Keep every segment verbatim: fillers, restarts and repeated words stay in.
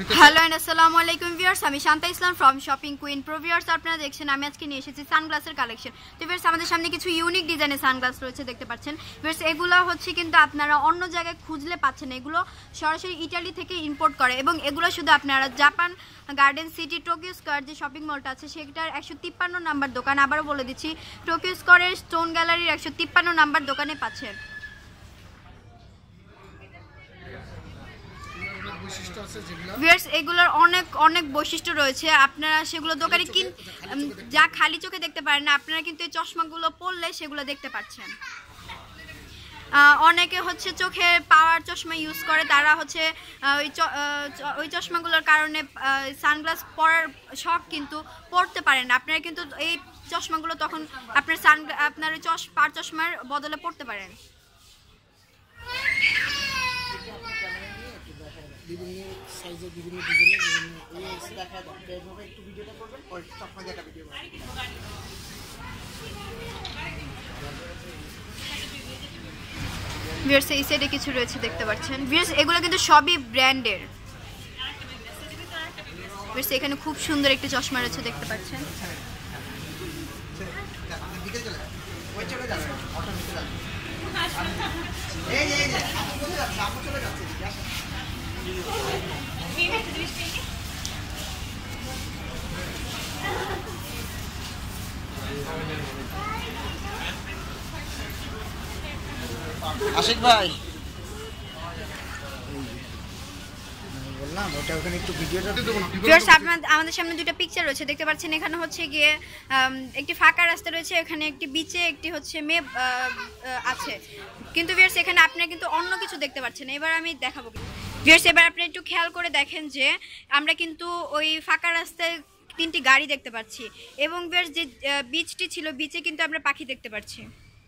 Hello and আসসালামু আলাইকুম viewers, আমি Shanta Islam from shopping queen pro. Viewers, আপনারা দেখছেন আমি আজকে নিয়ে এসেছি সানগ্লাসের কালেকশন। তো ভিউয়ার্স, আমাদের সামনে কিছু ইউনিক ডিজাইনের সানগ্লাস রয়েছে, দেখতে পাচ্ছেন। ভিউয়ার্স, এগুলো হচ্ছে কিন্তু আপনারা অন্য জায়গায় খুঁজলে পাচ্ছেন, এগুলো সরাসরি ইটালি থেকে ইম্পোর্ট করে এবং এগুলো শুধু আপনারা Japan garden city Tokyo square যে শপিং মলটা আছে সেটার একশো তিপ্পান্ন নাম্বার দোকান, আবারও বলে দিচ্ছি টোকিও স্কয়ারের স্টোন গ্যালারির একশো তিপ্পান্ন নাম্বার দোকানে পাচ্ছেন। ভিউয়ার্স, এগুলোর অনেক অনেক বৈশিষ্ট্য রয়েছে, আপনারা সেগুলো দোকানে কিন যা খালি চোখে দেখতে পারেন না, আপনারা কিন্তু এই চশমাগুলো পরলে সেগুলো দেখতে পাচ্ছেন। অনেকে হচ্ছে চোখে পাওয়ার চশমা ইউজ করে, তারা হচ্ছে ওই ওই চশমাগুলোর কারণে সানগ্লাস পরার শখ কিন্তু পরতে পারেন না। আপনারা কিন্তু এই চশমাগুলো তখন আপনার সান আপনার ওই চশ পাওয়ার চশমার বদলে পরতে পারেন। বিভিন্ন সাইজের বিভিন্ন ডিজাইনের বিভিন্ন এই দেখা এইভাবে একটু ভিডিওটা করবেন আর চশমা দেখা ভিডিও ভিউয়ার্স, এই সাইডে কিছু রয়েছে, দেখতে পাচ্ছেন। ভিউয়ার্স, এগুলো কিন্তু সবই ব্র্যান্ডের। ভিউয়ার্স, এখানে খুব সুন্দর একটা চশমা রয়েছে, দেখতে পাচ্ছেন। দিকে চলে ওই চলে যাচ্ছে অটোমেটিক যাচ্ছে এই এই এই আপনি চলে যাচ্ছে আপনি চলে যাচ্ছে আশিক ভাই বললাম ওটা ওখানে একটু ভিডিওটা দেবো না। ভিউয়ার্স, আমাদের সামনে দুটো পিকচার রয়েছে, দেখতে পাচ্ছেন। এখানে হচ্ছে গিয়ে একটি ফাঁকা রাস্তা রয়েছে, এখানে একটি বিচে একটি হচ্ছে মেপ আছে, কিন্তু ভিউয়ার্স এখানে আপনারা কিন্তু অন্য কিছু দেখতে পাচ্ছেন। এবার আমি দেখাবো। ভিউয়ার্স, এবার আপনি একটু খেয়াল করে দেখেন যে আমরা কিন্তু ওই ফাঁকা রাস্তায় তিনটি গাড়ি দেখতে পাচ্ছি এবং ভিউয়ার্স যে বিচটি ছিল, বিচে কিন্তু আমরা পাখি দেখতে পাচ্ছি।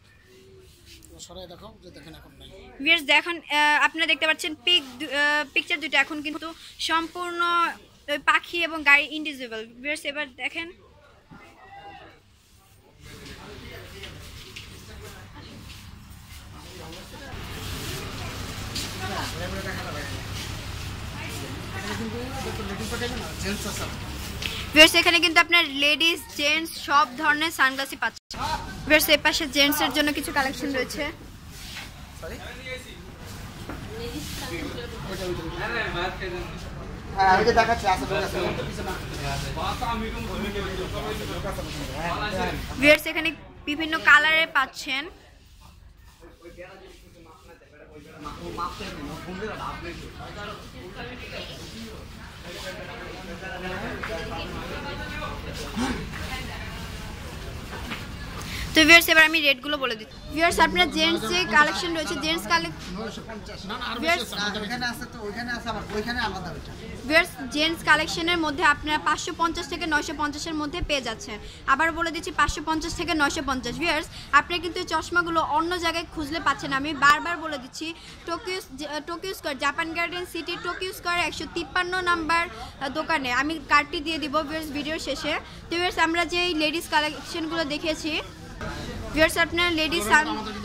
ভিউয়ার্স, দেখুন আপনারা দেখতে পাচ্ছেন পিক পিকচার দুটো এখন কিন্তু সম্পূর্ণ পাখি এবং গাড়ি ইনডিভিজুয়াল। ভিউয়ার্স, এবার দেখেন। ভিউয়ার্স, এখানে কিন্তু আপনার লেডিস জেন্টস সব ধরনের সানগ্লাসই পাচ্ছেন। ভিউয়ার্স, এই পাশে জেন্টসের জন্য কিছু কালেকশন রয়েছে। ভিউয়ার্স, এখানে বিভিন্ন কালারে পাচ্ছেন। তো ভিউয়ার্স, এবার আমি রেটগুলো বলে দিচ্ছি। ভিউয়ার্স, আপনার জেন্টস যে কালেকশন রয়েছে, জেন্টস কালেকশন ভিউয়ার্স জেন্টস কালেকশনের মধ্যে আপনারা পাঁচশো পঞ্চাশ থেকে নয়শো পঞ্চাশের মধ্যে পেয়ে যাচ্ছেন। আবার বলে দিচ্ছি পাঁচশো পঞ্চাশ থেকে নয়শো পঞ্চাশ। ভিউয়ার্স, আপনারা কিন্তু এই চশমাগুলো অন্য জায়গায় খুঁজলে পাচ্ছেন। আমি বারবার বলে দিচ্ছি Tokyo Tokyo square Japan garden city Tokyo square একশো তিপ্পান্ন নাম্বার দোকানে আমি কার্ডটি দিয়ে দিব ভিউয়ার্স ভিডিওর শেষে। তো ভিউয়ার্স, আমরা যে লেডিস কালেকশনগুলো দেখেছি, ভিউয়ার্স আপনার লেডিস সান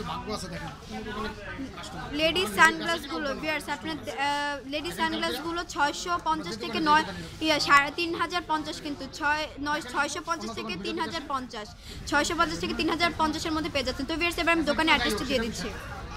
লেডিস সানগ্লাসগুলো ভিউয়ার্স আপনার লেডিস সানগ্লাসগুলো ছয়শো পঞ্চাশ থেকে নয় ইয়া সাড়ে তিন হাজার পঞ্চাশ, কিন্তু ছয় নয় ছয়শো পঞ্চাশ থেকে তিন হাজার পঞ্চাশ ছয়শো পঞ্চাশ থেকে তিন হাজার পঞ্চাশের মধ্যে পেয়ে যাচ্ছেন। তো ভিউয়ার্স, এবার আমি দোকানে অ্যাড্রেসটা দিয়ে দিচ্ছি।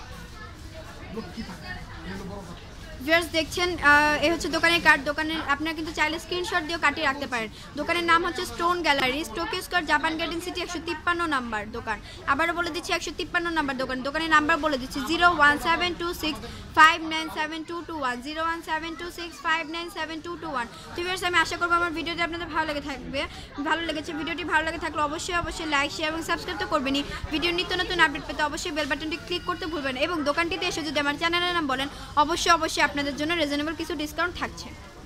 ভিউয়ার্স, দেখছেন এ হচ্ছে দোকানের কার্ড। দোকানের আপনারা কিন্তু চাইলে স্ক্রিনশট দিয়েও কাটিয়ে রাখতে পারেন। দোকানের নাম হচ্ছে stone gallery Tokyo square Japan garden city একশো তিপ্পান্ন নাম্বার দোকান। আবারও বলে দিচ্ছি একশো তিপ্পান্ন নাম্বার দোকান। দোকানের নাম্বার বলে দিচ্ছি zero one seven two six five nine seven two two one zero one seven two six five nine seven two two one. তো ভিউয়ার্স, আমি আশা করবো আমার ভিডিওটি আপনাদের ভালো লেগে থাকবে ভালো লেগেছে ভিডিওটি ভালো লেগে থাকলে অবশ্যই অবশ্যই লাইক শেয়ার এবং সাবস্ক্রাইব তো করবেনই। ভিডিওর নিত্য নতুন আপডেট পেতে অবশ্যই বেল বাটনটি ক্লিক করতে ভুলবেন এবং দোকানটিতে এসে যদি আমার চ্যানেলের নাম বলেন অবশ্যই অবশ্যই আপনাদের জন্য রিজনেবল কিছু ডিসকাউন্ট থাকছে।